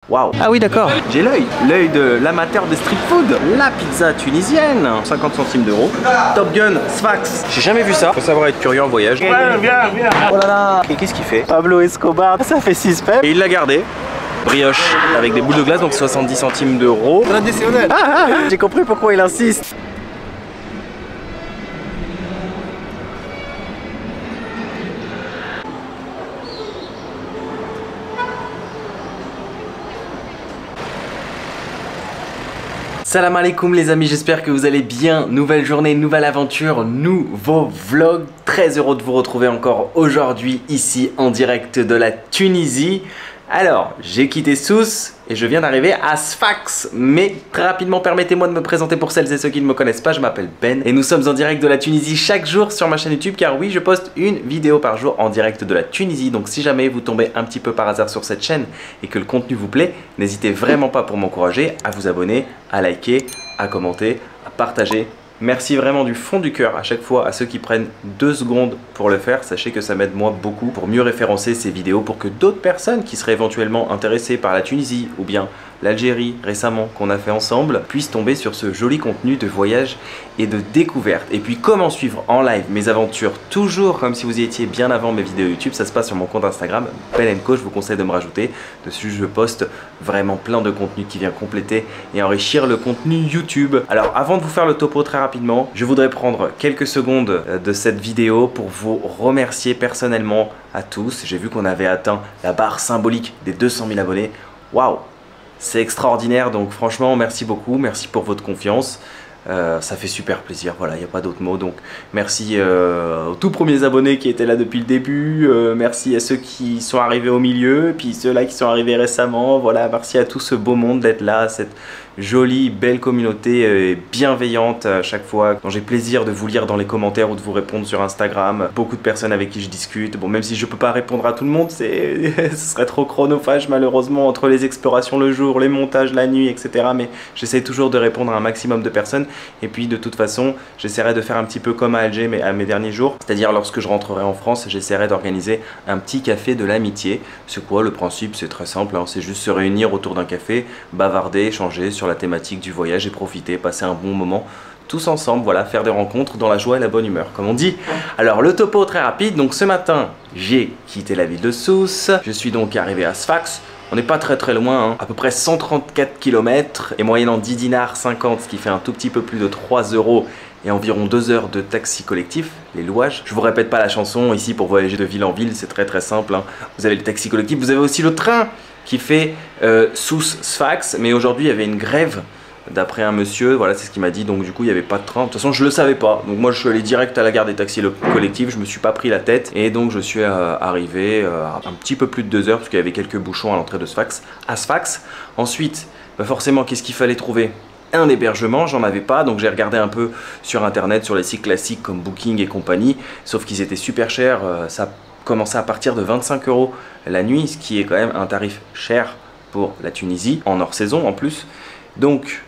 Waouh. Ah oui d'accord. J'ai l'œil de l'amateur de street food. La pizza tunisienne, 50 centimes d'euros. Top Gun, Sfax. J'ai jamais vu ça. Faut savoir être curieux en voyage. Viens. Oh là là. Et qu'est-ce qu'il fait? Pablo Escobar. Ça fait suspect. Et il l'a gardé. Brioche avec des boules de glace, donc 70 centimes d'euros. Traditionnel. J'ai compris pourquoi il insiste. Salam alaikum les amis, j'espère que vous allez bien. Nouvelle journée, nouvelle aventure, nouveau vlog. Très heureux de vous retrouver encore aujourd'hui ici en direct de la Tunisie. Alors, j'ai quitté Sousse et je viens d'arriver à Sfax. Mais très rapidement, permettez-moi de me présenter pour celles et ceux qui ne me connaissent pas. Je m'appelle Ben et nous sommes en direct de la Tunisie chaque jour sur ma chaîne YouTube. Car oui, je poste une vidéo par jour en direct de la Tunisie. Donc si jamais vous tombez un petit peu par hasard sur cette chaîne et que le contenu vous plaît, n'hésitez vraiment pas pour m'encourager à vous abonner, à liker, à commenter, à partager. Merci vraiment du fond du cœur à chaque fois à ceux qui prennent 2 secondes pour le faire. Sachez que ça m'aide moi beaucoup pour mieux référencer ces vidéos pour que d'autres personnes qui seraient éventuellement intéressées par la Tunisie ou bien l'Algérie récemment qu'on a fait ensemble puissent tomber sur ce joli contenu de voyage et de découverte. Et puis comment suivre en live mes aventures toujours comme si vous y étiez bien avant mes vidéos YouTube, ça se passe sur mon compte Instagram Ben & Co. Je vous conseille de me rajouter. Dessus je poste vraiment plein de contenu qui vient compléter et enrichir le contenu YouTube. Alors avant de vous faire le topo très rapidement, je voudrais prendre quelques secondes de cette vidéo pour vous remercier personnellement à tous. J'ai vu qu'on avait atteint la barre symbolique des 200 000 abonnés. Waouh! C'est extraordinaire, donc franchement merci beaucoup, merci pour votre confiance, ça fait super plaisir, voilà, il n'y a pas d'autre mot. Donc merci aux tout premiers abonnés qui étaient là depuis le début, merci à ceux qui sont arrivés au milieu, puis ceux-là qui sont arrivés récemment, voilà, merci à tout ce beau monde d'être là, cette jolie, belle communauté bienveillante à chaque fois, dont j'ai plaisir de vous lire dans les commentaires ou de vous répondre sur Instagram. Beaucoup de personnes avec qui je discute. Bon, même si je peux pas répondre à tout le monde, ce serait trop chronophage malheureusement entre les explorations le jour, les montages la nuit, etc. Mais j'essaie toujours de répondre à un maximum de personnes. Et puis de toute façon, j'essaierai de faire un petit peu comme à Alger, mais à mes derniers jours. C'est-à-dire lorsque je rentrerai en France, j'essaierai d'organiser un petit café de l'amitié. C'est quoi le principe? C'est très simple, hein. C'est juste se réunir autour d'un café, bavarder, échanger sur la thématique du voyage et profiter, passer un bon moment tous ensemble, voilà, faire des rencontres dans la joie et la bonne humeur, comme on dit. Alors le topo très rapide, donc ce matin, j'ai quitté la ville de Sousse, je suis donc arrivé à Sfax. On n'est pas très loin, hein. À peu près 134 km et moyennant 10 dinars 50, ce qui fait un tout petit peu plus de 3 € et environ 2 heures de taxi collectif, les louages. Je vous répète pas la chanson, ici pour voyager de ville en ville, c'est très simple, hein. Vous avez le taxi collectif, vous avez aussi le train qui fait Sousse-Sfax, mais aujourd'hui il y avait une grève d'après un monsieur, voilà c'est ce qu'il m'a dit, donc du coup il n'y avait pas de train. De toute façon je le savais pas, donc moi je suis allé direct à la gare des taxis collectifs, je me suis pas pris la tête et donc je suis arrivé un petit peu plus de 2 heures parce qu'il y avait quelques bouchons à l'entrée de Sfax, à Sfax. Ensuite, bah forcément qu'est-ce qu'il fallait trouver? Un hébergement, j'en avais pas, donc j'ai regardé un peu sur internet, sur les sites classiques comme Booking et compagnie, sauf qu'ils étaient super chers, ça commençait à partir de 25 € la nuit, ce qui est quand même un tarif cher pour la Tunisie, en hors saison en plus. Donc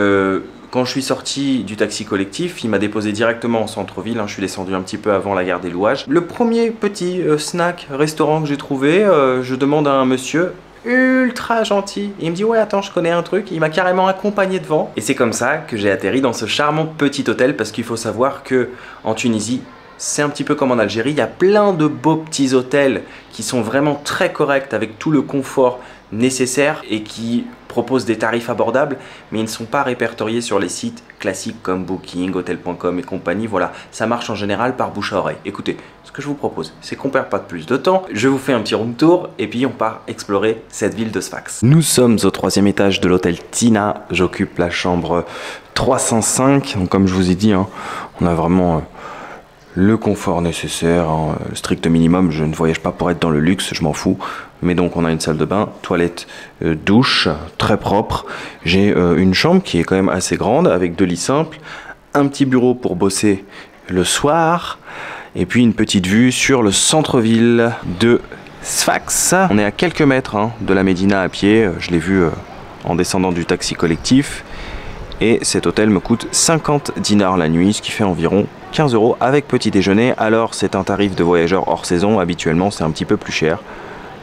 quand je suis sorti du taxi collectif, il m'a déposé directement en centre-ville, hein, je suis descendu un petit peu avant la gare des Louages. Le premier petit snack restaurant que j'ai trouvé, je demande à un monsieur ultra gentil, il me dit ouais attends je connais un truc, il m'a carrément accompagné devant et c'est comme ça que j'ai atterri dans ce charmant petit hôtel, parce qu'il faut savoir que en Tunisie c'est un petit peu comme en Algérie, il y a plein de beaux petits hôtels qui sont vraiment très corrects avec tout le confort nécessaire et qui proposent des tarifs abordables, mais ils ne sont pas répertoriés sur les sites classiques comme Booking, Hotel.com et compagnie. Voilà, ça marche en général par bouche à oreille. Écoutez, ce que je vous propose, c'est qu'on perd pas de plus de temps. Je vous fais un petit room tour et puis on part explorer cette ville de Sfax. Nous sommes au 3e étage de l'hôtel Tina. J'occupe la chambre 305. Donc comme je vous ai dit, hein, on a vraiment le confort nécessaire, hein, le strict minimum. Je ne voyage pas pour être dans le luxe, je m'en fous. Mais donc on a une salle de bain, toilette, douche, très propre. J'ai une chambre qui est quand même assez grande avec 2 lits simples, un petit bureau pour bosser le soir et puis une petite vue sur le centre-ville de Sfax. On est à quelques mètres de la Médina à pied, je l'ai vu en descendant du taxi collectif. Et cet hôtel me coûte 50 dinars la nuit, ce qui fait environ 15 € avec petit déjeuner. Alors c'est un tarif de voyageur hors saison, habituellement c'est un petit peu plus cher.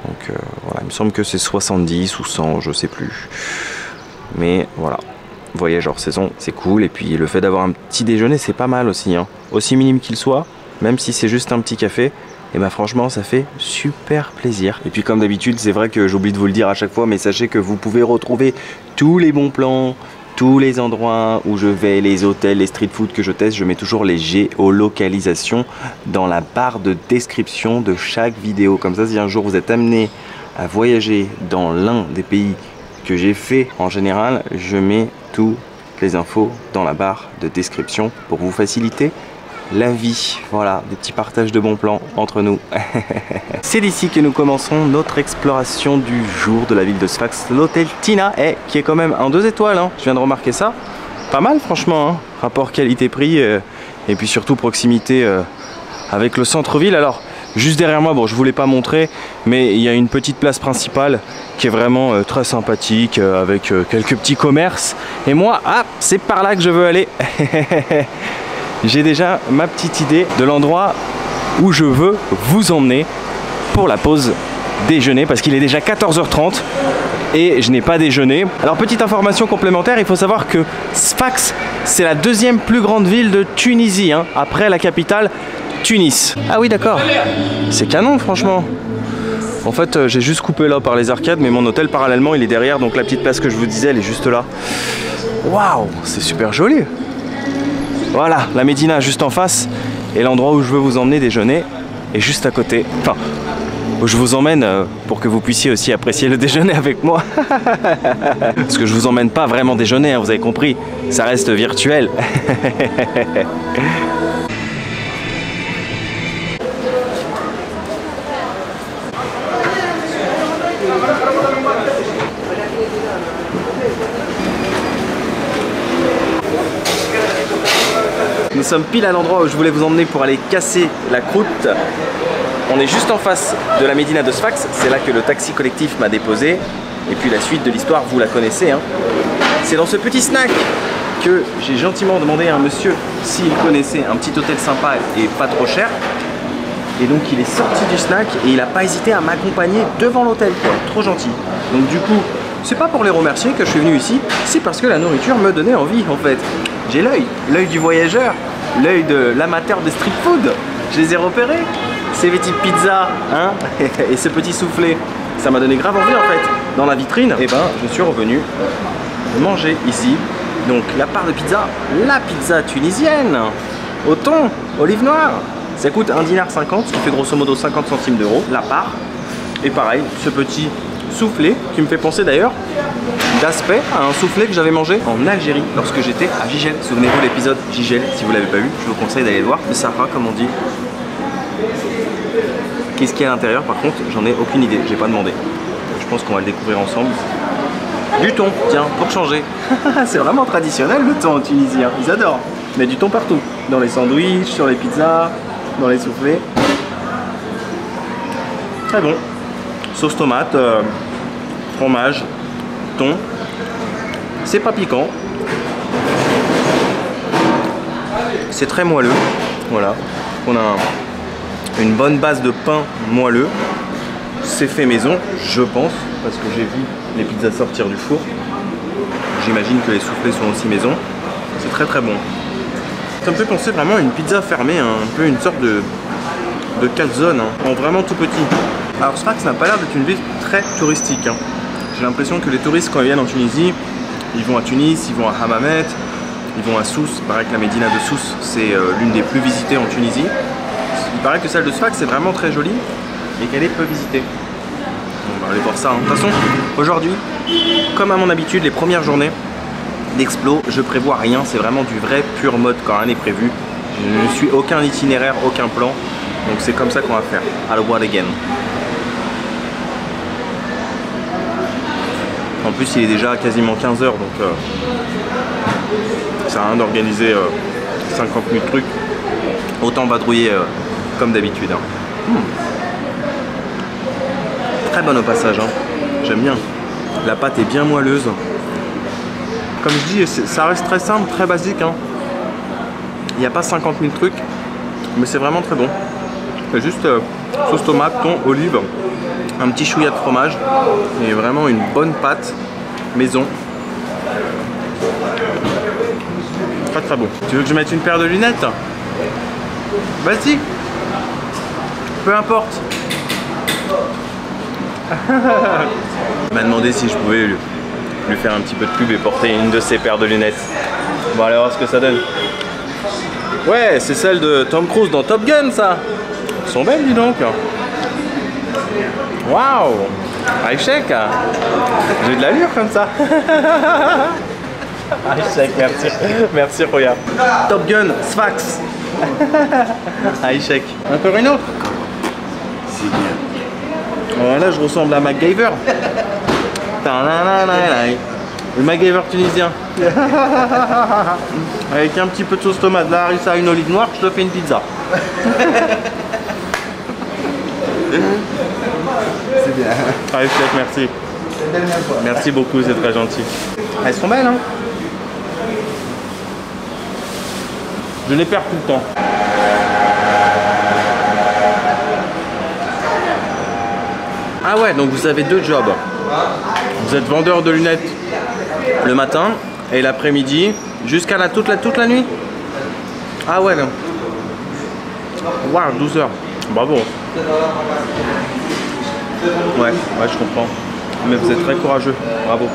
Donc voilà, il me semble que c'est 70 ou 100, je sais plus. Mais voilà, voyage hors saison, c'est cool. Et puis le fait d'avoir un petit déjeuner, c'est pas mal aussi, hein. Aussi minime qu'il soit, même si c'est juste un petit café, et ben franchement ça fait super plaisir. Et puis comme d'habitude, c'est vrai que j'oublie de vous le dire à chaque fois, mais sachez que vous pouvez retrouver tous les bons plans, tous les endroits où je vais, les hôtels, les street food que je teste, je mets toujours les géolocalisations dans la barre de description de chaque vidéo. Comme ça, si un jour vous êtes amené à voyager dans l'un des pays que j'ai fait en général, je mets toutes les infos dans la barre de description pour vous faciliter la vie. Voilà, des petits partages de bons plans entre nous. C'est d'ici que nous commençons notre exploration du jour de la ville de Sfax, l'hôtel Tina, qui est quand même un 2 étoiles, hein. Je viens de remarquer ça. Pas mal franchement, hein. Rapport qualité-prix et puis surtout proximité avec le centre-ville. Alors juste derrière moi, bon je ne vous l'ai pas montré, mais il y a une petite place principale qui est vraiment très sympathique avec quelques petits commerces. Et moi, c'est par là que je veux aller. J'ai déjà ma petite idée de l'endroit où je veux vous emmener pour la pause déjeuner, parce qu'il est déjà 14h30 et je n'ai pas déjeuné. Alors petite information complémentaire, il faut savoir que Sfax, c'est la deuxième plus grande ville de Tunisie, hein, après la capitale Tunis. Ah oui d'accord, c'est canon franchement. En fait j'ai juste coupé là par les arcades, mais mon hôtel parallèlement il est derrière, donc la petite place que je vous disais elle est juste là. Waouh, c'est super joli. Voilà, la Médina juste en face, et l'endroit où je veux vous emmener déjeuner est juste à côté. Enfin, où je vous emmène pour que vous puissiez aussi apprécier le déjeuner avec moi. Parce que je vous emmène pas vraiment déjeuner, hein, vous avez compris, ça reste virtuel. Nous sommes pile à l'endroit où je voulais vous emmener pour aller casser la croûte. On est juste en face de la Médina de Sfax, c'est là que le taxi collectif m'a déposé. Et puis la suite de l'histoire, vous la connaissez, hein. C'est dans ce petit snack que j'ai gentiment demandé à un monsieur s'il connaissait un petit hôtel sympa et pas trop cher. Et donc il est sorti du snack et il n'a pas hésité à m'accompagner devant l'hôtel, quoi. Trop gentil. Donc du coup, c'est pas pour les remercier que je suis venu ici, c'est parce que la nourriture me donnait envie en fait. J'ai l'œil du voyageur, l'œil de l'amateur de street food. Je les ai repérés. Ces petites pizzas, hein, et ce petit soufflé, ça m'a donné grave envie en fait. Dans la vitrine, et ben je suis revenu manger ici. Donc la part de pizza, la pizza tunisienne, au thon, olive noire. Ça coûte 1,50 dinar, ce qui fait grosso modo 50 centimes d'euros la part. Et pareil, ce petit soufflé qui me fait penser d'ailleurs d'aspect à un soufflé que j'avais mangé en Algérie lorsque j'étais à Gigel. Souvenez-vous l'épisode Gigel, si vous l'avez pas vu, je vous conseille d'aller le voir. Le Sahara comme on dit. Qu'est-ce qu'il y a à l'intérieur par contre, j'en ai aucune idée, j'ai pas demandé. Je pense qu'on va le découvrir ensemble. Du thon, tiens, pour changer. C'est vraiment traditionnel le thon en Tunisie, hein. Ils adorent. Mais du thon partout, dans les sandwichs, sur les pizzas, dans les soufflés. Très bon. Sauce tomate, fromage, thon. C'est pas piquant. C'est très moelleux. Voilà. On a une bonne base de pain moelleux. C'est fait maison, je pense, parce que j'ai vu les pizzas sortir du four. J'imagine que les soufflés sont aussi maison. C'est très très bon. Ça me fait penser vraiment à une pizza fermée, hein, un peu une sorte de calzone, hein, en vraiment tout petit. Alors Sfax n'a pas l'air d'être une ville très touristique, hein. J'ai l'impression que les touristes quand ils viennent en Tunisie, ils vont à Tunis, ils vont à Hammamet, ils vont à Sousse. Il paraît que la Médina de Sousse c'est l'une des plus visitées en Tunisie. Il paraît que celle de Sfax c'est vraiment très jolie et qu'elle est peu visitée. On va aller voir ça, hein. De toute façon, aujourd'hui, comme à mon habitude, les premières journées d'Explo, je prévois rien, c'est vraiment du vrai pur mode quand rien n'est prévu. Je ne suis aucun itinéraire, aucun plan, donc c'est comme ça qu'on va faire. I'll what again. En plus il est déjà quasiment 15 h, donc ça sert à rien d'organiser 50 000 trucs. Autant vadrouiller comme d'habitude, hein. Très bonne au passage, hein. J'aime bien. La pâte est bien moelleuse. Comme je dis, ça reste très simple, très basique, hein. Il n'y a pas 50 000 trucs, mais c'est vraiment très bon. C'est juste sauce tomate, thon, olive, un petit chouïa de fromage et vraiment une bonne pâte maison. Très très bon. Tu veux que je mette une paire de lunettes? Vas-y. Peu importe. Il m'a demandé si je pouvais lui faire un petit peu de pub et porter une de ses paires de lunettes. Bon, allez voir ce que ça donne. Ouais, c'est celle de Tom Cruise dans Top Gun, ça. Elles sont belles, dis donc. Waouh. Aïchek. J'ai de l'allure comme ça. Aïchek, merci. Merci, regarde. Top Gun, Sphax. Aïchek. Encore une autre. C'est bien. Là, je ressemble à MacGyver. Le MacGyver tunisien. Avec un petit peu de sauce tomate, de la harissa, une olive noire, je te fais une pizza. C'est bien. Allez, chef, merci. Merci beaucoup, c'est très gentil. Elles sont belles, hein? Je les perds tout le temps. Ah ouais, donc vous avez deux jobs. Vous êtes vendeur de lunettes le matin et l'après-midi jusqu'à toute la nuit. Ah ouais, non. Waouh, 12 heures. Bravo. Ouais, je comprends. Mais vous êtes très courageux. Bravo.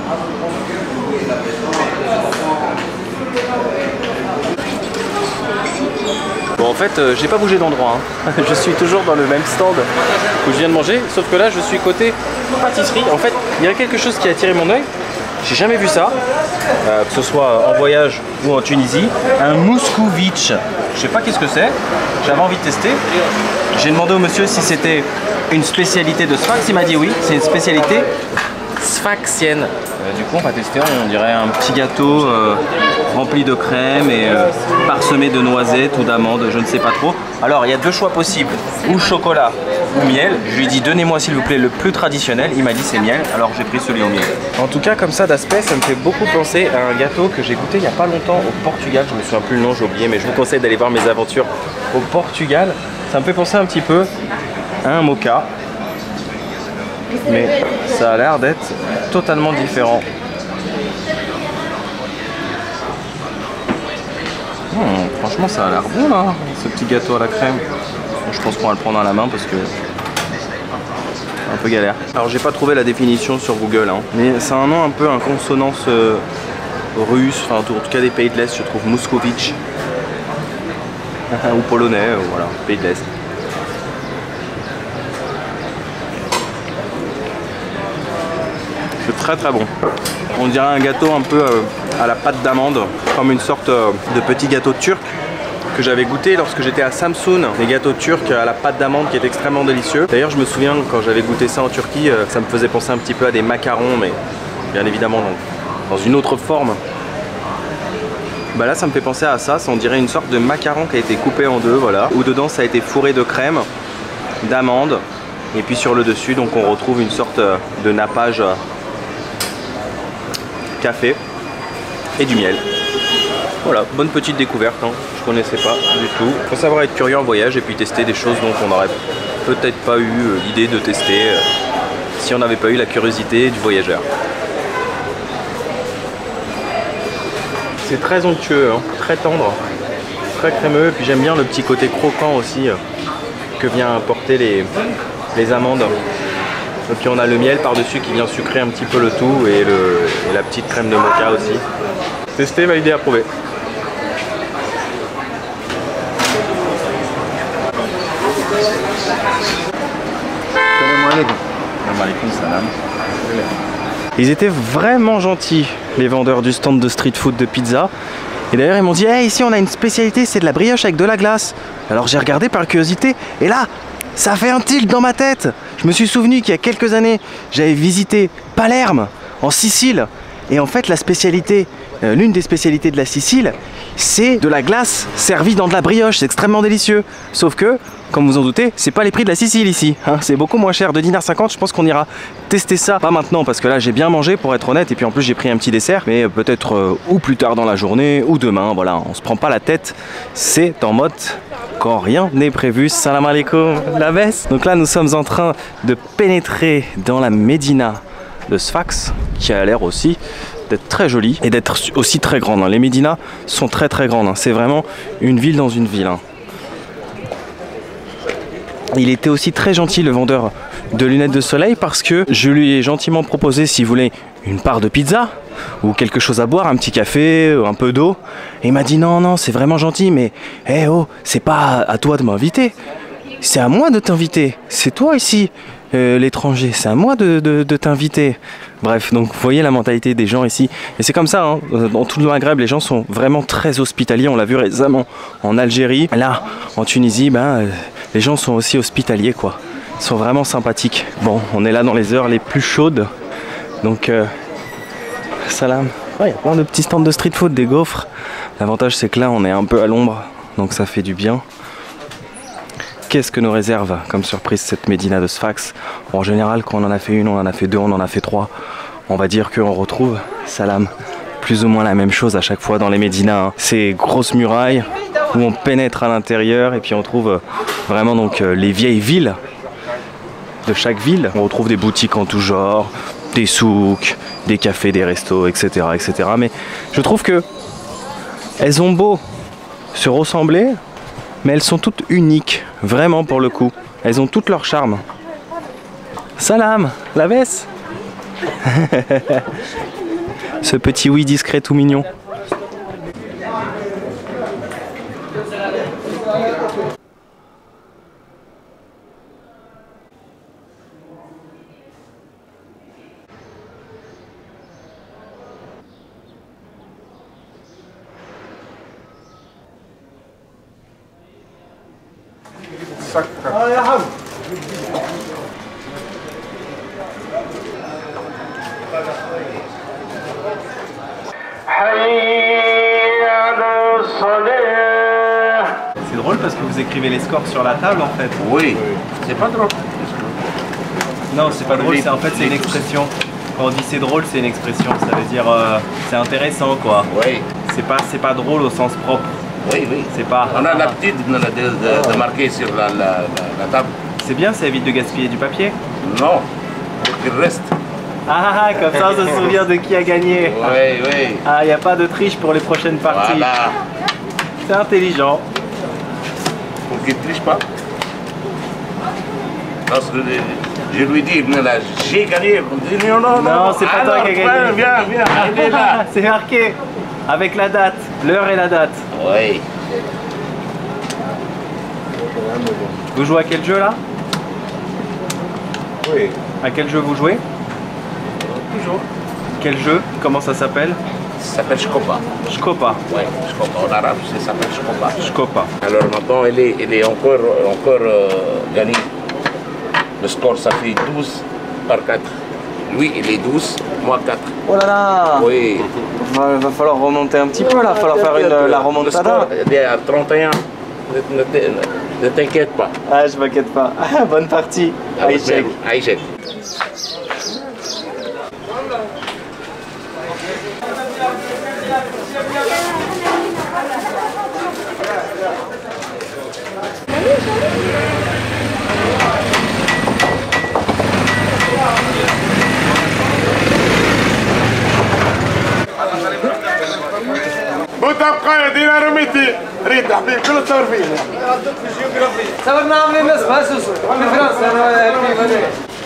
Bon, en fait, j'ai pas bougé d'endroit. Hein. Je suis toujours dans le même stand où je viens de manger, sauf que là, je suis côté pâtisserie. En fait, il y a quelque chose qui a attiré mon œil. J'ai jamais vu ça, que ce soit en voyage ou en Tunisie. Un mouscovitch. Je sais pas qu'est-ce que c'est. J'avais envie de tester. J'ai demandé au monsieur si c'était une spécialité de Sfax. Il m'a dit oui, c'est une spécialité sfaxienne. Du coup, on va tester. On dirait un petit gâteau rempli de crème et parsemé de noisettes ou d'amandes, je ne sais pas trop. Alors, il y a deux choix possibles, ou chocolat ou miel. Je lui ai dit, donnez-moi s'il vous plaît le plus traditionnel. Il m'a dit c'est miel, alors j'ai pris celui au miel. En tout cas, comme ça d'aspect, ça me fait beaucoup penser à un gâteau que j'ai goûté il n'y a pas longtemps au Portugal. Je me souviens plus le nom, j'ai oublié, mais je vous conseille d'aller voir mes aventures au Portugal. Ça me fait penser un petit peu à un mocha, mais ça a l'air d'être totalement différent. Franchement, ça a l'air bon là, ce petit gâteau à la crème. Bon, je pense qu'on va le prendre à la main parce que c'est un peu galère. Alors, j'ai pas trouvé la définition sur Google, hein, mais c'est un nom un peu en consonance russe, enfin en tout cas des pays de l'Est, je trouve Mouscovitch ou polonais, voilà, pays de l'Est. C'est très très bon. On dirait un gâteau un peu à la pâte d'amande, comme une sorte de petit gâteau turc que j'avais goûté lorsque j'étais à Samsun. Des gâteaux turcs à la pâte d'amande qui est extrêmement délicieux. D'ailleurs, je me souviens quand j'avais goûté ça en Turquie, ça me faisait penser un petit peu à des macarons, mais bien évidemment dans une autre forme. Bah là, ça me fait penser à ça. On dirait une sorte de macaron qui a été coupé en deux, voilà. Où dedans, ça a été fourré de crème, d'amande, et puis sur le dessus, donc on retrouve une sorte de nappage café et du miel. Voilà, bonne petite découverte, hein. Je connaissais pas du tout. Faut savoir être curieux en voyage et puis tester des choses dont on n'aurait peut-être pas eu l'idée de tester si on n'avait pas eu la curiosité du voyageur. C'est très onctueux, hein, très tendre, très crémeux, et puis j'aime bien le petit côté croquant aussi que vient apporter les amandes. Et puis on a le miel par-dessus qui vient sucrer un petit peu le tout et la petite crème de mocha aussi. Testé, validé, approuvé. Ils étaient vraiment gentils, les vendeurs du stand de street food de pizza. Et d'ailleurs ils m'ont dit hey, ici on a une spécialité, c'est de la brioche avec de la glace. Alors j'ai regardé par curiosité et là ça fait un tilt dans ma tête. Je me suis souvenu qu'il y a quelques années j'avais visité Palerme en Sicile. Et en fait la spécialité, l'une des spécialités de la Sicile, c'est de la glace servie dans de la brioche. C'est extrêmement délicieux. Sauf que, comme vous en doutez, c'est pas les prix de la Sicile ici, hein. C'est beaucoup moins cher, 2,50 $. Je pense qu'on ira tester ça, pas maintenant parce que là j'ai bien mangé pour être honnête. Et puis en plus j'ai pris un petit dessert, mais peut-être ou plus tard dans la journée ou demain, voilà. On se prend pas la tête, c'est en mode quand rien n'est prévu. Salam alaikum, la baisse. Donc là, nous sommes en train de pénétrer dans la médina de Sfax, qui a l'air aussi d'être très jolie et d'être aussi très grande. Les médinas sont très grandes. C'est vraiment une ville dans une ville. Il était aussi très gentil, le vendeur de lunettes de soleil, parce que je lui ai gentiment proposé s'il voulait une part de pizza ou quelque chose à boire, un petit café, un peu d'eau. Et il m'a dit non, c'est vraiment gentil, mais oh, c'est pas à toi de m'inviter, c'est à moi de t'inviter. C'est toi ici, l'étranger, c'est à moi de t'inviter. Bref, donc vous voyez la mentalité des gens ici. Et c'est comme ça, hein, dans tout le Maghreb, les gens sont vraiment très hospitaliers. On l'a vu récemment en Algérie. Là, en Tunisie, les gens sont aussi hospitaliers, quoi. Ils sont vraiment sympathiques. Bon, on est là dans les heures les plus chaudes. Donc, salam. Il y a plein de petits stands de street food, des gaufres. L'avantage, c'est que là, on est un peu à l'ombre. Donc, ça fait du bien. Qu'est-ce que nous réserve comme surprise cette médina de Sfax? En général, quand on en a fait une, on en a fait deux, on en a fait trois. On va dire qu'on retrouve, salam, plus ou moins la même chose à chaque fois dans les médinas. Hein. Ces grosses murailles où on pénètre à l'intérieur et puis on trouve vraiment donc les vieilles villes de chaque ville. On retrouve des boutiques en tout genre, des souks, des cafés, des restos, etc., etc. Mais je trouve que elles ont beau se ressembler, mais elles sont toutes uniques, vraiment pour le coup. Elles ont toutes leur charme. Salam, la baisse. Ce petit oui discret tout mignon. C'est drôle parce que vous écrivez les scores sur la table en fait. Oui, c'est pas drôle. Non, c'est pas drôle, en fait c'est une expression. Quand on dit c'est drôle, c'est une expression. Ça veut dire c'est intéressant quoi. Oui. C'est pas drôle au sens propre. Oui, oui. C'est pas. On a l'habitude de marquer sur la table. C'est bien, ça évite de gaspiller du papier. Non, il reste. Ah, comme ça on se souvient de qui a gagné. Oui, oui. Ah, il n'y a pas de triche pour les prochaines parties. Voilà. C'est intelligent. Pour qu'il ne triche pas. Lorsque je lui dis, j'ai gagné. Il dit non. Non, c'est pas toi qui as gagné. Viens, il est là. C'est marqué. Avec la date, l'heure et la date. Oui. Vous jouez à quel jeu là? Oui. À quel jeu vous jouez? Toujours. Quel jeu? Comment ça s'appelle? Ça s'appelle Shkopa. Shkopa. Oui, Shkopa. En arabe, ça s'appelle Shkopa. Shkopa. Alors maintenant, il est encore gagné. Le score, ça fait 12 par 4. Lui, il est 12, moi 4. Oh là là! Oui. Va falloir remonter un petit peu là, va falloir faire la remontada. Il est à 31. Ne t'inquiète pas. Ah, je m'inquiète pas. Bonne partie. Aïchek. Aïchek. بوتبقى يدينا رميتي ريت حبيب كل تصور فيه صورنا عاملين ناس باسوس في فرنسا انا في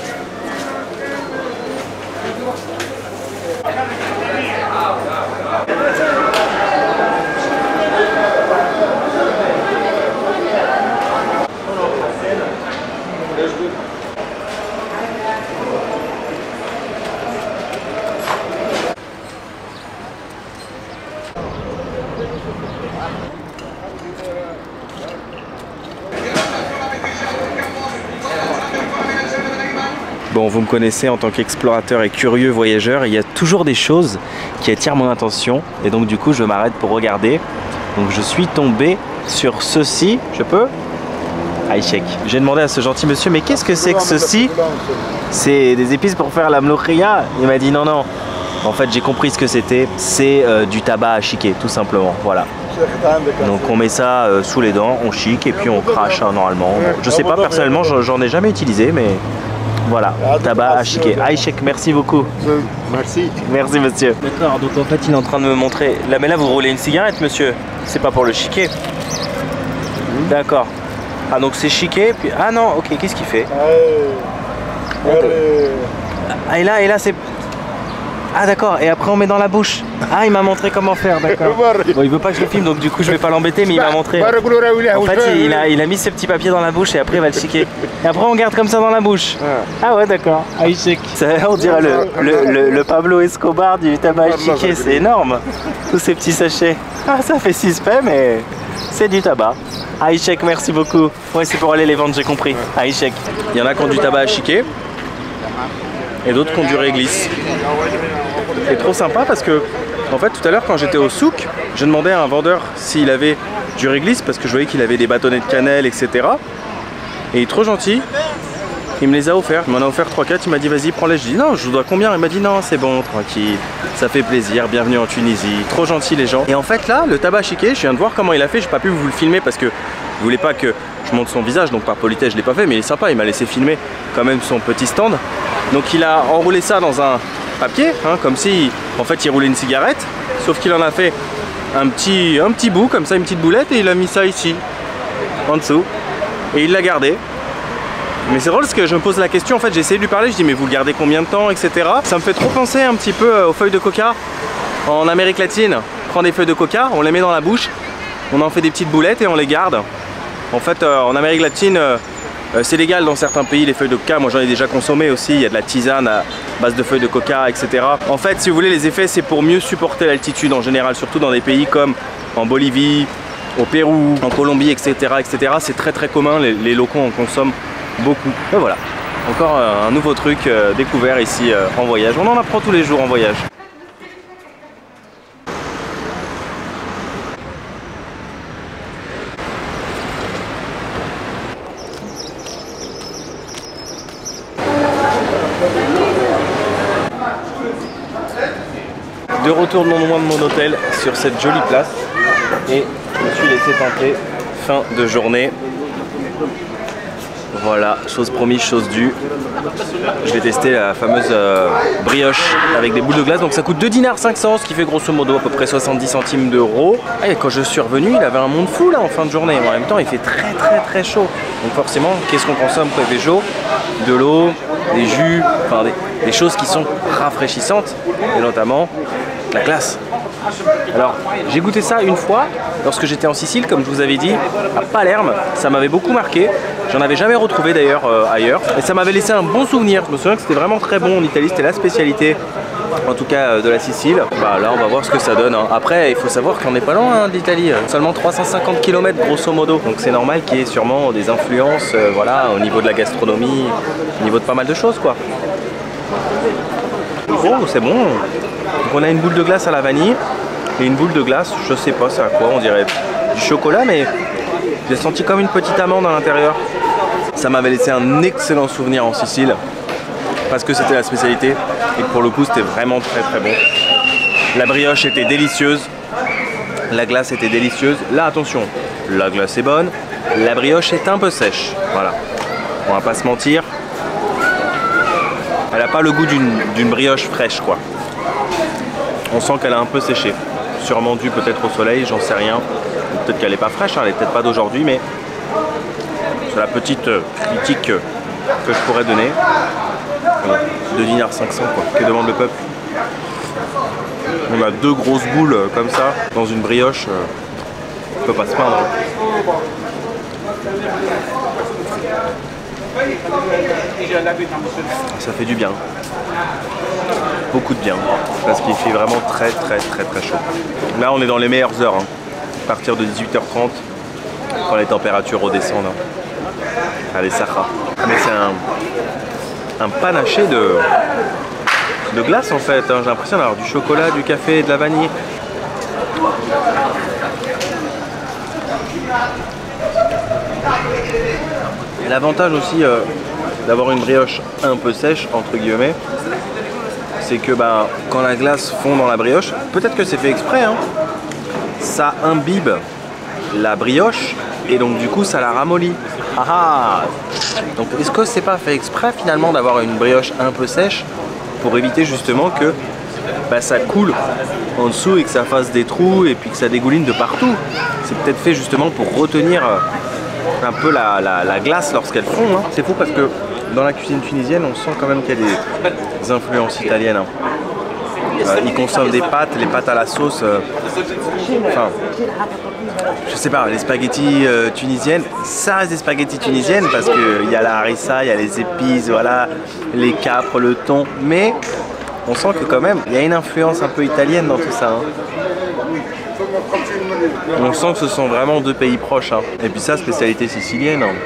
Bon, vous me connaissez en tant qu'explorateur et curieux voyageur, il y a toujours des choses qui attirent mon attention et donc du coup je m'arrête pour regarder. Donc je suis tombé sur ceci, je peux? Aïchek. J'ai demandé à ce gentil monsieur, mais qu'est-ce que c'est que ceci? C'est des épices pour faire la mloukhia. Il m'a dit non. En fait j'ai compris ce que c'était, c'est du tabac à chiquer tout simplement, voilà. Donc on met ça sous les dents, on chic et puis on crache hein, normalement. Bon, je sais pas, personnellement j'en ai jamais utilisé mais voilà, tabac à chiquer. Aïchek, merci beaucoup. Merci. Merci monsieur. D'accord, donc en fait il est en train de me montrer. Là mais là vous roulez une cigarette monsieur, c'est pas pour le chiquer. D'accord. Ah donc c'est chiqué, puis... Ah non, ok, qu'est-ce qu'il fait? Ah et là c'est... Ah d'accord, et après on met dans la bouche. Ah il m'a montré comment faire, d'accord. Bon il veut pas que je le filme donc du coup je vais pas l'embêter mais il m'a montré. En fait il a mis ce petit papier dans la bouche et après il va le chiquer. Et après on garde comme ça dans la bouche. Ah ouais d'accord, Aïchek. On dirait le Pablo Escobar du tabac à chiquer, c'est énorme. Tous ces petits sachets. Ah ça fait suspect mais c'est du tabac. Aïchek, merci beaucoup. Ouais c'est pour aller les vendre, j'ai compris. Aïchek. Il y en a qui ont du tabac à chiquer et d'autres qui ont du réglisse. C'est trop sympa parce que en fait tout à l'heure quand j'étais au souk, je demandais à un vendeur s'il avait du réglisse parce que je voyais qu'il avait des bâtonnets de cannelle etc. Et il est trop gentil, il me les a offerts, il m'en a offert 3-4, il m'a dit vas-y prends-les, je dis non je vous dois combien, il m'a dit non c'est bon tranquille, ça fait plaisir, bienvenue en Tunisie, trop gentil les gens. Et en fait là le tabac chiqué, je viens de voir comment il a fait, j'ai pas pu vous le filmer parce que je voulais pas que je montre son visage donc par politesse je l'ai pas fait mais il est sympa, il m'a laissé filmer quand même son petit stand. Donc il a enroulé ça dans un papier, hein, comme si en fait il roulait une cigarette, sauf qu'il en a fait un petit bout, comme ça une petite boulette et il a mis ça ici, en dessous, et il l'a gardé. Mais c'est drôle parce que je me pose la question, en fait j'ai essayé de lui parler, je dis mais vous le gardez combien de temps, etc. Ça me fait trop penser un petit peu aux feuilles de coca en Amérique latine. On prend des feuilles de coca, on les met dans la bouche, on en fait des petites boulettes et on les garde. En fait en Amérique latine, c'est légal dans certains pays les feuilles de coca, moi j'en ai déjà consommé aussi, il y a de la tisane à base de feuilles de coca, etc. En fait si vous voulez les effets c'est pour mieux supporter l'altitude en général, surtout dans des pays comme en Bolivie, au Pérou, en Colombie, etc. C'est très très commun, les locaux en consomment beaucoup. Et voilà, encore un nouveau truc découvert ici en voyage, on en apprend tous les jours en voyage. De retour non loin de mon hôtel sur cette jolie place et je me suis laissé tenter, fin de journée. Voilà, chose promise, chose due. Je vais tester la fameuse brioche avec des boules de glace. Donc ça coûte 2 dinars 500, ce qui fait grosso modo à peu près 70 centimes d'euros. Et quand je suis revenu, il avait un monde fou là en fin de journée. En même temps, il fait très chaud. Donc forcément, qu'est-ce qu'on consomme quand il fait chaud? De l'eau, des jus, enfin des choses qui sont rafraîchissantes et notamment la glace. Alors j'ai goûté ça une fois lorsque j'étais en Sicile comme je vous avais dit à Palerme, ça m'avait beaucoup marqué, j'en avais jamais retrouvé d'ailleurs ailleurs et ça m'avait laissé un bon souvenir. Je me souviens que c'était vraiment très bon en Italie, c'était la spécialité en tout cas de la Sicile. Bah là on va voir ce que ça donne hein. Après il faut savoir qu'on n'est pas loin hein, d'Italie, seulement 350 km grosso modo, donc c'est normal qu'il y ait sûrement des influences voilà, au niveau de la gastronomie, au niveau de pas mal de choses quoi. Oh c'est bon. Donc on a une boule de glace à la vanille et une boule de glace, je sais pas c'est à quoi, on dirait du chocolat mais j'ai senti comme une petite amande à l'intérieur. Ça m'avait laissé un excellent souvenir en Sicile parce que c'était la spécialité et que pour le coup c'était vraiment très bon. La brioche était délicieuse, la glace était délicieuse. Là attention, la glace est bonne, la brioche est un peu sèche, voilà, on va pas se mentir. Elle n'a pas le goût d'une brioche fraîche quoi. On sent qu'elle a un peu séché, sûrement dû peut-être au soleil, j'en sais rien. Peut-être qu'elle n'est pas fraîche, hein, elle n'est peut-être pas d'aujourd'hui, mais c'est la petite critique que je pourrais donner. Bon, 2 dinars 500 quoi, que demande le peuple? On a 2 grosses boules comme ça, dans une brioche, on peut pas se plaindre. Ça fait du bien, beaucoup de bien, parce qu'il fait vraiment très chaud. Là on est dans les meilleures heures, hein. À partir de 18h30, quand les températures redescendent. Allez Sahara. Mais c'est un panaché de glace en fait, hein. J'ai l'impression d'avoir du chocolat, du café et de la vanille. Et l'avantage aussi d'avoir une brioche un peu sèche, entre guillemets, c'est que bah, quand la glace fond dans la brioche, peut-être que c'est fait exprès, hein, ça imbibe la brioche et donc du coup ça la ramollit. Ah, donc est-ce que c'est pas fait exprès finalement d'avoir une brioche un peu sèche pour éviter justement que ça coule en dessous et que ça fasse des trous et puis que ça dégouline de partout? C'est peut-être fait justement pour retenir un peu la glace lorsqu'elle fond. Hein. C'est fou parce que dans la cuisine tunisienne on sent quand même qu'il y a des influences italiennes. Hein. Ils consomment des pâtes, les pâtes à la sauce. Enfin, je sais pas, les spaghettis tunisiennes, ça reste des spaghettis tunisiennes parce qu'il y a la harissa, il y a les épices, voilà, les capres, le thon. Mais on sent que quand même, il y a une influence un peu italienne dans tout ça. Hein. On sent que ce sont vraiment deux pays proches. Hein. Et puis ça, spécialité sicilienne. Hein.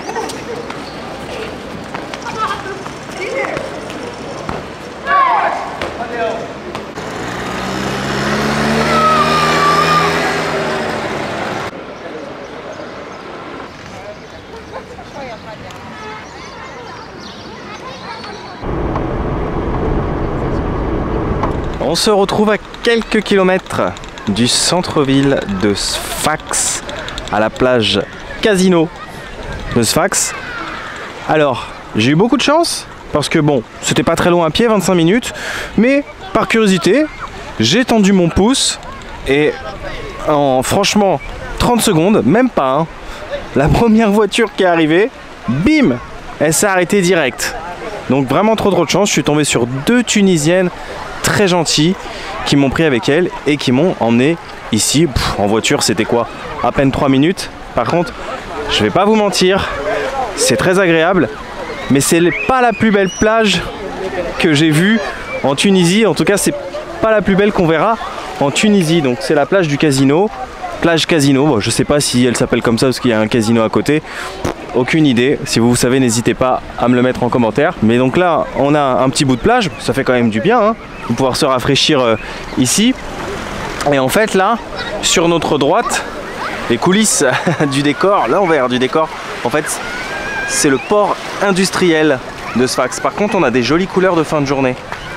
On se retrouve à quelques kilomètres du centre-ville de Sfax, à la plage Casino de Sfax. Alors, j'ai eu beaucoup de chance parce que bon, c'était pas très loin à pied, 25 minutes, mais par curiosité, j'ai tendu mon pouce et en franchement 30 secondes, même pas, hein, la première voiture qui est arrivée, bim, elle s'est arrêtée direct. Donc vraiment trop de chance, je suis tombé sur deux Tunisiennes très gentilles qui m'ont pris avec elles et qui m'ont emmené ici. En voiture c'était quoi, à peine 3 minutes. Par contre je vais pas vous mentir, c'est très agréable, mais c'est pas la plus belle plage que j'ai vue en Tunisie. En tout cas c'est pas la plus belle qu'on verra en Tunisie. Donc c'est la plage du Casino, plage Casino. Bon, je sais pas si elle s'appelle comme ça parce qu'il y a un casino à côté. Aucune idée, si vous savez n'hésitez pas à me le mettre en commentaire. Mais donc là on a un petit bout de plage, ça fait quand même du bien hein, de pouvoir se rafraîchir ici. Et en fait là, sur notre droite, les coulisses du décor, l'envers du décor, en fait c'est le port industriel de Sfax. Par contre on a des jolies couleurs de fin de journée.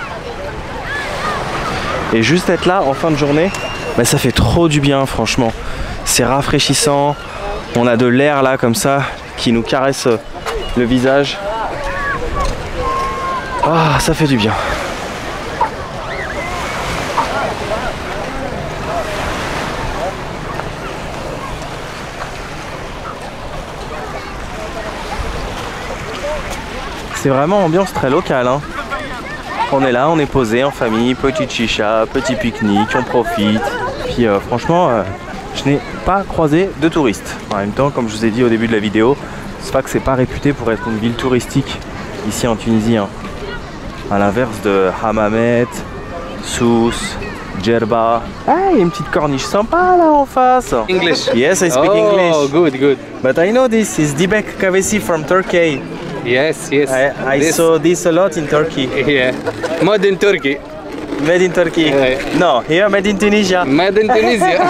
Et juste être là en fin de journée, ça fait trop du bien franchement. C'est rafraîchissant, on a de l'air là comme ça qui nous caresse le visage. Ah, ça fait du bien. C'est vraiment ambiance très locale, hein. On est là, on est posé en famille, petite chicha, petit pique-nique, on profite. Puis franchement, je n'ai pas croisé de touristes. En même temps, comme je vous ai dit au début de la vidéo, Sfax c'est pas réputé pour être une ville touristique ici en Tunisie. Hein. À l'inverse de Hammamet, Sousse, Djerba. Ah, il y a une petite corniche sympa là en face. English. Yes, I speak English. Oh, good, good. But I know this is Dibek Kavesi from Turkey. Yes, yes. I saw this a lot in Turkey. Yeah. Made in Turkey. Made in Turkey. Yeah. No, here made in Tunisia. Made in Tunisia.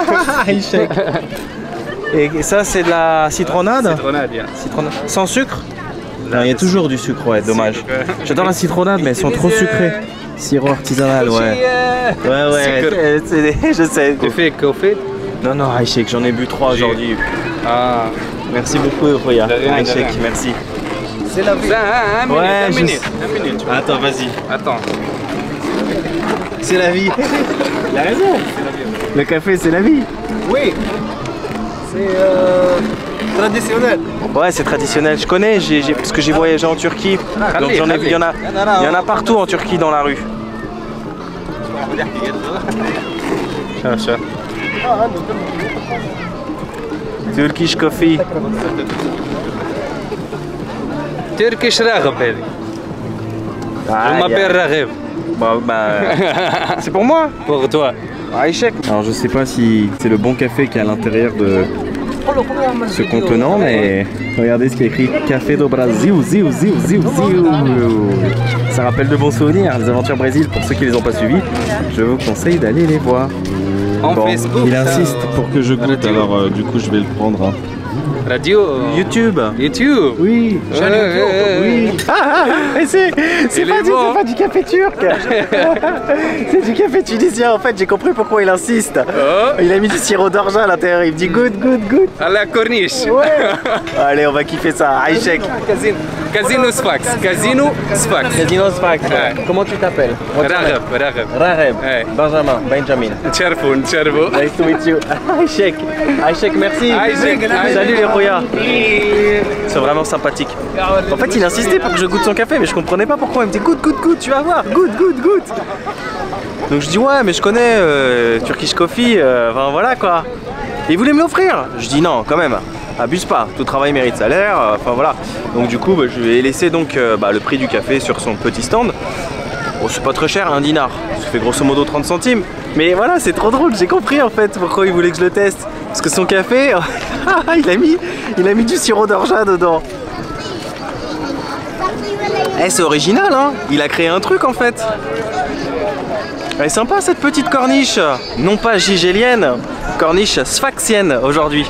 Et ça c'est de la citronnade. Citronnade, yeah. Citronnade. Sans sucre? Non, il y a toujours du sucre, ouais, dommage. J'adore la citronnade, mais elles sont trop sucrées. Sirop artisanal, ouais. Ouais, je sais. Tu fais café? Non, non, Aïchek, j'en ai bu 3 aujourd'hui. Ah. Merci beaucoup, Roya. De rien, Aïchek, merci. C'est la vie. Un minute, Ouais, un minute, un minute. Attends, vas-y. Attends. C'est la vie. Il a raison. Le café, c'est la vie. Oui. C'est traditionnel. Ouais, c'est traditionnel. Je connais, parce que j'ai voyagé en Turquie. Donc j'en ai vu, il y en a partout en Turquie dans la rue. Turkish coffee. Turkish Raghib. Je m'appelle Raghib. C'est pour moi. Pour toi. Aïchek. Alors je sais pas si c'est le bon café qui est à l'intérieur de ce contenant, mais regardez ce qui est écrit Café do Brasil, ziu, ziu, ziu, ziu. Ça rappelle de bons souvenirs, les aventures Brésil. Pour ceux qui les ont pas suivis, je vous conseille d'aller les voir. En Bon, Facebook, il insiste pour que je goûte, alors du coup je vais le prendre. Hein. Radio. YouTube. YouTube. Oui. Oui. C'est pas du café turc. C'est du café tunisien. En fait, j'ai compris pourquoi il insiste. Il a mis du sirop d'orgeat à l'intérieur. Il me dit good. À la corniche. Ouais. Allez, on va kiffer ça. Aïchek. Casino Sfax. Casino Sfax. Casino Sfax. Ouais. Comment tu t'appelles? Ragheb. Ragheb. Ouais. Benjamin. Tcherfou. Nice to meet you. Aïchek, merci. Salut les Roya. C'est vraiment sympathique. En fait, il insistait pour que je goûte son café, mais je comprenais pas pourquoi. Il me dit goûte, tu vas voir, goûte. Donc je dis ouais, mais je connais Turkish Coffee, enfin voilà quoi. Et il voulait me l'offrir. Je dis non, quand même, abuse pas, tout travail mérite salaire, enfin voilà. Donc du coup, je lui ai laissé donc le prix du café sur son petit stand. Bon, c'est pas très cher, 1 dinar. Ça fait grosso modo 30 centimes. Mais voilà, c'est trop drôle, j'ai compris en fait pourquoi il voulait que je le teste. Parce que son café, il a mis du sirop d'orgeat dedans. Eh, c'est original, hein. Il a créé un truc en fait. Elle est sympa cette petite corniche. Non pas gigélienne, corniche sfaxienne aujourd'hui.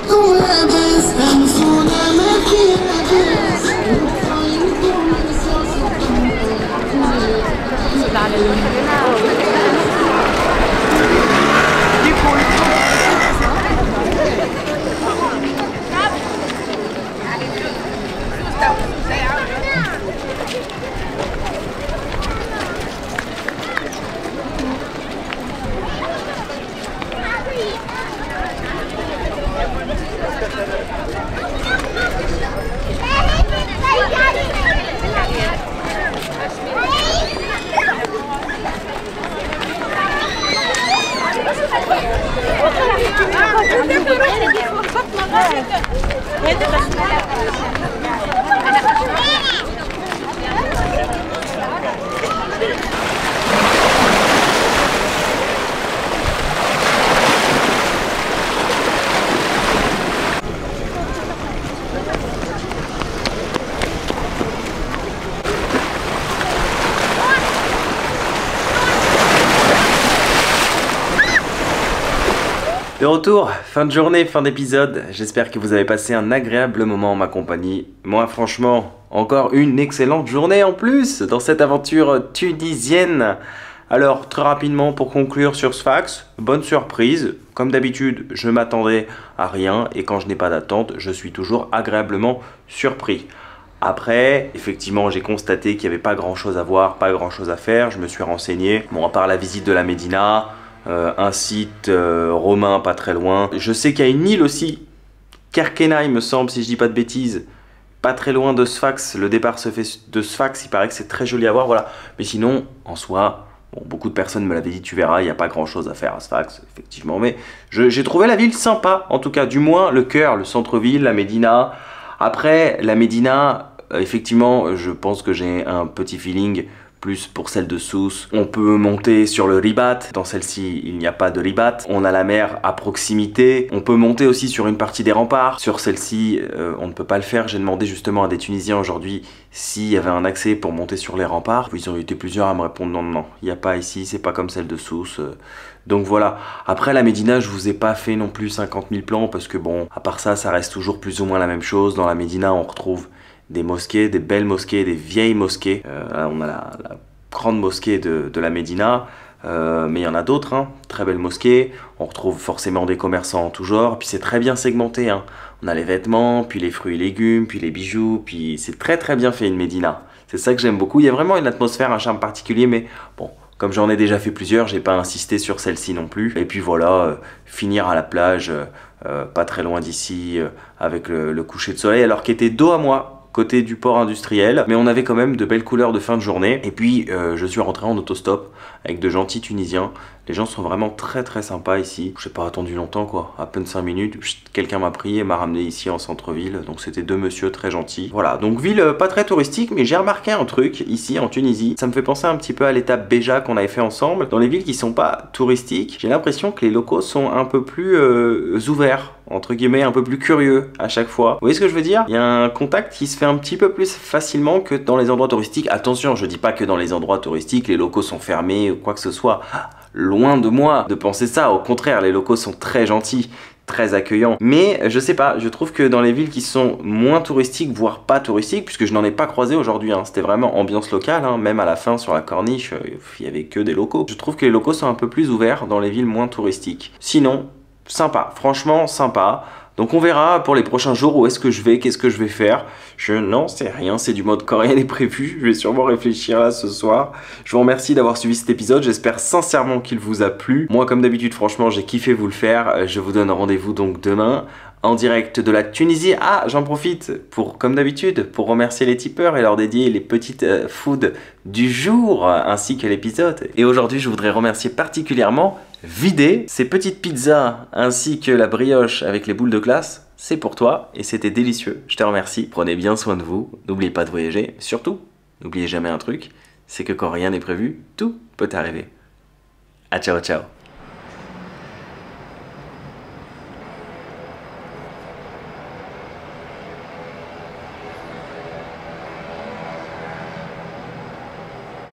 De retour, fin de journée, fin d'épisode. J'espère que vous avez passé un agréable moment en ma compagnie. Moi, franchement, encore une excellente journée en plus dans cette aventure tunisienne. Alors, très rapidement pour conclure sur Sfax, bonne surprise. Comme d'habitude, je m'attendais à rien et quand je n'ai pas d'attente, je suis toujours agréablement surpris. Après, effectivement, j'ai constaté qu'il n'y avait pas grand chose à voir, pas grand chose à faire. Je me suis renseigné. Bon, à part la visite de la Médina, un site romain pas très loin. Je sais qu'il y a une île aussi, Kerkena il me semble, si je dis pas de bêtises, pas très loin de Sfax. Le départ se fait de Sfax, il paraît que c'est très joli à voir, voilà. Mais sinon, en soi, bon, beaucoup de personnes me l'avaient dit, tu verras, il n'y a pas grand chose à faire à Sfax, effectivement. Mais j'ai trouvé la ville sympa, en tout cas, du moins le cœur, le centre-ville, la Médina. Après, la Médina, effectivement, je pense que j'ai un petit feeling plus pour celle de Sousse. On peut monter sur le Ribat. Dans celle-ci, il n'y a pas de Ribat. On a la mer à proximité. On peut monter aussi sur une partie des remparts. Sur celle-ci, on ne peut pas le faire. J'ai demandé justement à des Tunisiens aujourd'hui s'il y avait un accès pour monter sur les remparts. Ils ont été plusieurs à me répondre non, il n'y a pas ici, c'est pas comme celle de Sousse. Donc voilà. Après la Médina, je vous ai pas fait non plus 50 000 plans parce que bon, à part ça, ça reste toujours plus ou moins la même chose. Dans la Médina, on retrouve des mosquées, des belles mosquées, des vieilles mosquées. Là, on a la grande mosquée de la Médina, mais il y en a d'autres, hein, très belles mosquées. On retrouve forcément des commerçants en tout genre, puis c'est très bien segmenté. Hein. On a les vêtements, puis les fruits et légumes, puis les bijoux, puis c'est très bien fait une Médina. C'est ça que j'aime beaucoup. Il y a vraiment une atmosphère, un charme particulier, mais bon, comme j'en ai déjà fait plusieurs, j'ai pas insisté sur celle-ci non plus. Et puis voilà, finir à la plage, pas très loin d'ici, avec le coucher de soleil, alors qu'il était dos à moi, côté du port industriel, mais on avait quand même de belles couleurs de fin de journée. Et puis je suis rentré en autostop avec de gentils Tunisiens. Les gens sont vraiment très sympas ici. Je n'ai pas attendu longtemps quoi, à peine 5 minutes. Quelqu'un m'a pris et m'a ramené ici en centre-ville. Donc c'était deux messieurs très gentils. Voilà, donc ville pas très touristique, mais j'ai remarqué un truc ici en Tunisie. Ça me fait penser un petit peu à l'étape Béja qu'on avait fait ensemble. Dans les villes qui sont pas touristiques, j'ai l'impression que les locaux sont un peu plus ouverts, entre guillemets, un peu plus curieux à chaque fois. Vous voyez ce que je veux dire? Il y a un contact qui se fait un petit peu plus facilement que dans les endroits touristiques. Attention, je dis pas que dans les endroits touristiques, les locaux sont fermés ou quoi que ce soit. Loin de moi de penser ça, au contraire, les locaux sont très gentils, très accueillant. Mais je sais pas, je trouve que dans les villes qui sont moins touristiques, voire pas touristiques, puisque je n'en ai pas croisé aujourd'hui, hein, c'était vraiment ambiance locale, hein, même à la fin sur la corniche, il y avait que des locaux. Je trouve que les locaux sont un peu plus ouverts dans les villes moins touristiques. Sinon, sympa, franchement sympa. Donc on verra pour les prochains jours où est-ce que je vais, qu'est-ce que je vais faire. Je n'en sais rien, c'est du mode coréen est prévu. Je vais sûrement réfléchir là ce soir. Je vous remercie d'avoir suivi cet épisode. J'espère sincèrement qu'il vous a plu. Moi comme d'habitude, franchement, j'ai kiffé vous le faire. Je vous donne rendez-vous donc demain en direct de la Tunisie. Ah, j'en profite pour, comme d'habitude, pour remercier les tipeurs et leur dédier les petites foods du jour ainsi que l'épisode. Et aujourd'hui, je voudrais remercier particulièrement Vidé. Ces petites pizzas ainsi que la brioche avec les boules de glace, c'est pour toi et c'était délicieux. Je te remercie. Prenez bien soin de vous. N'oubliez pas de voyager. Surtout, n'oubliez jamais un truc, c'est que quand rien n'est prévu, tout peut arriver. À ciao ciao.